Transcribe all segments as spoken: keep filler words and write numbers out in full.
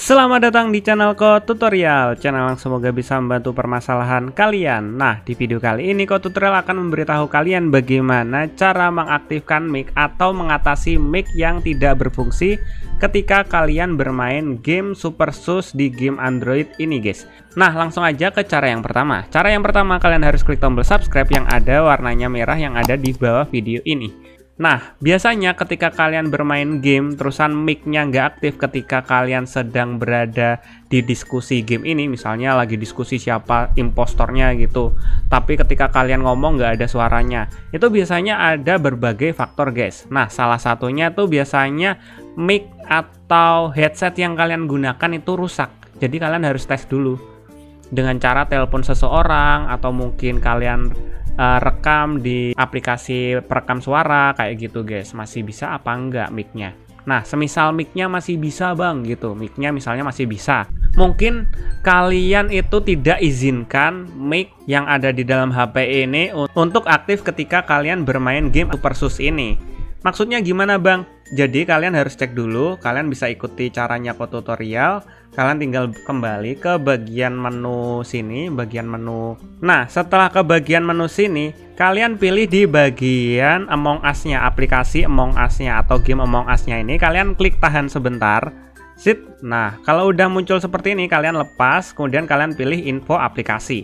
Selamat datang di channel Code Tutorial, channel yang semoga bisa membantu permasalahan kalian. Nah, di video kali ini Code Tutorial akan memberitahu kalian bagaimana cara mengaktifkan mic atau mengatasi mic yang tidak berfungsi ketika kalian bermain game SuperSUS di game Android ini, guys. Nah, langsung aja ke cara yang pertama. Cara yang pertama, kalian harus klik tombol subscribe yang ada warnanya merah yang ada di bawah video ini. Nah, biasanya ketika kalian bermain game, terusan mic-nya nggak aktif ketika kalian sedang berada di diskusi game ini, misalnya lagi diskusi siapa impostornya gitu, tapi ketika kalian ngomong nggak ada suaranya, itu biasanya ada berbagai faktor, guys. Nah, salah satunya tuh biasanya mic atau headset yang kalian gunakan itu rusak, jadi kalian harus tes dulu dengan cara telepon seseorang, atau mungkin kalian Uh, rekam di aplikasi perekam suara kayak gitu, guys. Masih bisa apa enggak mic-nya. Nah, semisal mic-nya masih bisa, bang, gitu, mic-nya misalnya masih bisa, mungkin kalian itu tidak izinkan mic yang ada di dalam H P ini untuk aktif ketika kalian bermain game SuperSUS ini. Maksudnya gimana, bang? Jadi kalian harus cek dulu, kalian bisa ikuti caranya Code Tutorial. Kalian tinggal kembali ke bagian menu sini, bagian menu. Nah, setelah ke bagian menu sini, kalian pilih di bagian Among Us-nya, aplikasi Among Us-nya atau game Among Us-nya ini, kalian klik tahan sebentar. Sit. Nah, kalau udah muncul seperti ini, kalian lepas, kemudian kalian pilih info aplikasi.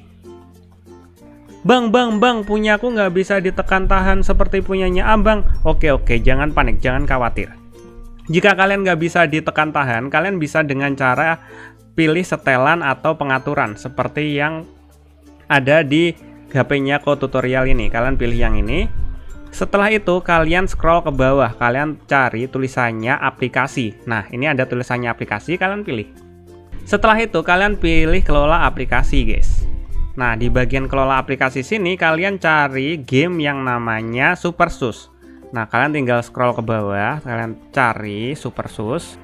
Bang, bang, bang, punyaku nggak bisa ditekan tahan seperti punyanya abang. Oke, oke, jangan panik, jangan khawatir. Jika kalian nggak bisa ditekan tahan, kalian bisa dengan cara pilih setelan atau pengaturan seperti yang ada di H P-nya Code Tutorial ini. Kalian pilih yang ini. Setelah itu kalian scroll ke bawah, kalian cari tulisannya aplikasi. Nah, ini ada tulisannya aplikasi, kalian pilih. Setelah itu kalian pilih kelola aplikasi, guys. Nah, di bagian kelola aplikasi sini kalian cari game yang namanya SuperSUS. Nah, kalian tinggal scroll ke bawah, kalian cari SuperSUS.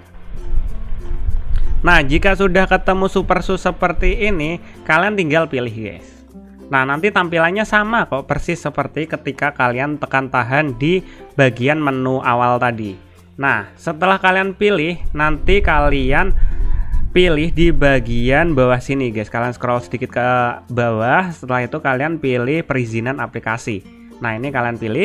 Nah, jika sudah ketemu SuperSUS seperti ini, kalian tinggal pilih, guys. Nah, nanti tampilannya sama kok, persis seperti ketika kalian tekan tahan di bagian menu awal tadi. Nah, setelah kalian pilih, nanti kalian pilih di bagian bawah sini, guys. Kalian scroll sedikit ke bawah, setelah itu kalian pilih perizinan aplikasi. Nah, ini kalian pilih.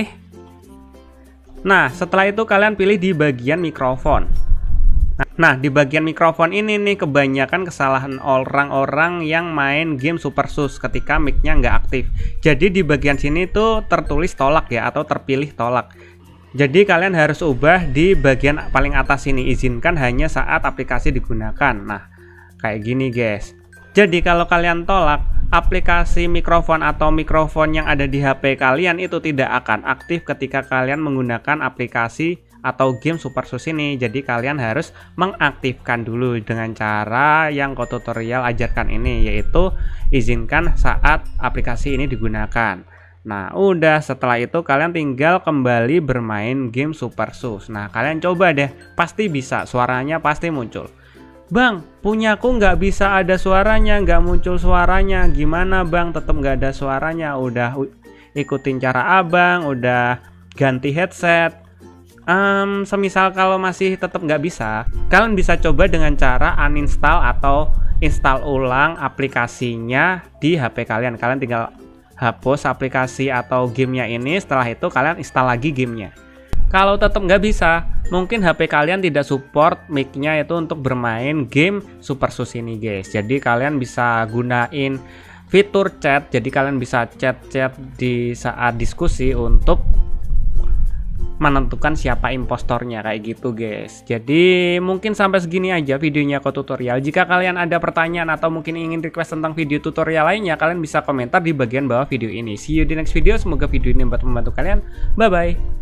Nah, setelah itu kalian pilih di bagian mikrofon. Nah, di bagian mikrofon ini nih kebanyakan kesalahan orang-orang yang main game SuperSUS ketika mic-nya nggak aktif. Jadi di bagian sini tuh tertulis tolak ya, atau terpilih tolak. Jadi kalian harus ubah di bagian paling atas ini, izinkan hanya saat aplikasi digunakan. Nah, kayak gini, guys. Jadi kalau kalian tolak, aplikasi mikrofon atau mikrofon yang ada di H P kalian itu tidak akan aktif ketika kalian menggunakan aplikasi atau game SuperSUS ini. Jadi kalian harus mengaktifkan dulu dengan cara yang Code Tutorial ajarkan ini, yaitu izinkan saat aplikasi ini digunakan. Nah, udah, setelah itu kalian tinggal kembali bermain game SuperSUS. Nah, kalian coba deh, pasti bisa, suaranya pasti muncul. Bang, punyaku nggak bisa ada suaranya, nggak muncul suaranya. Gimana, bang? Tetap nggak ada suaranya. Udah ikutin cara abang, udah ganti headset. Um, semisal kalau masih tetap nggak bisa, kalian bisa coba dengan cara uninstall atau install ulang aplikasinya di H P kalian. Kalian tinggal hapus aplikasi atau gamenya ini, setelah itu kalian install lagi gamenya. Kalau tetap nggak bisa, mungkin H P kalian tidak support mic-nya itu untuk bermain game SuperSUS ini, guys. Jadi kalian bisa gunain fitur chat, jadi kalian bisa chat-chat di saat diskusi untuk menentukan siapa impostornya, kayak gitu, guys. Jadi mungkin sampai segini aja videonya Code Tutorial. Jika kalian ada pertanyaan atau mungkin ingin request tentang video tutorial lainnya, kalian bisa komentar di bagian bawah video ini. See you di next video, semoga video ini membantu kalian. Bye bye.